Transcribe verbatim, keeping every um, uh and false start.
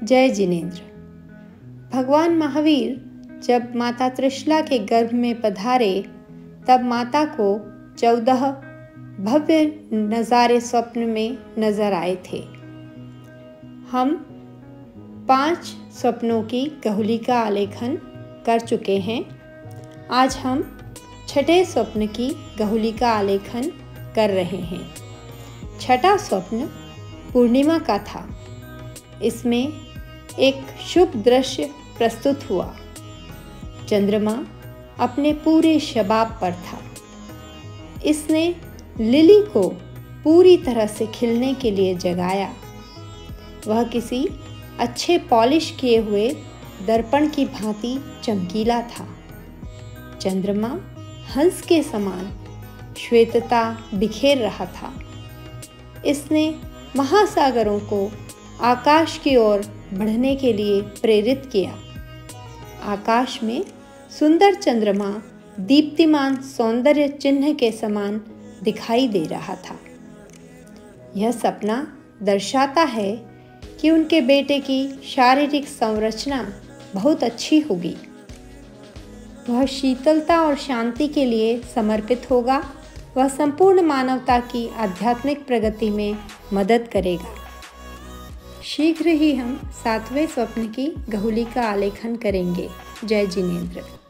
जय जिनेंद्र। भगवान महावीर जब माता त्रिशला के गर्भ में पधारे तब माता को चौदह भव्य नज़ारे स्वप्न में नजर आए थे। हम पांच स्वप्नों की गहुली का आलेखन कर चुके हैं। आज हम छठे स्वप्न की गहुली का आलेखन कर रहे हैं। छठा स्वप्न पूर्णिमा का था। इसमें एक शुभ दृश्य प्रस्तुत हुआ। चंद्रमा अपने पूरे शबाब पर था। इसने लिली को पूरी तरह से खिलने के लिए जगाया। वह किसी अच्छे पॉलिश किए हुए दर्पण की भांति चमकीला था। चंद्रमा हंस के समान श्वेतता बिखेर रहा था। इसने महासागरों को आकाश की ओर बढ़ने के लिए प्रेरित किया। आकाश में सुंदर चंद्रमा दीप्तिमान सौंदर्य चिन्ह के समान दिखाई दे रहा था। यह सपना दर्शाता है कि उनके बेटे की शारीरिक संरचना बहुत अच्छी होगी। वह शीतलता और शांति के लिए समर्पित होगा। वह संपूर्ण मानवता की आध्यात्मिक प्रगति में मदद करेगा। शीघ्र ही हम सातवें स्वप्न की गहुली का आलेखन करेंगे। जय जिनेंद्र।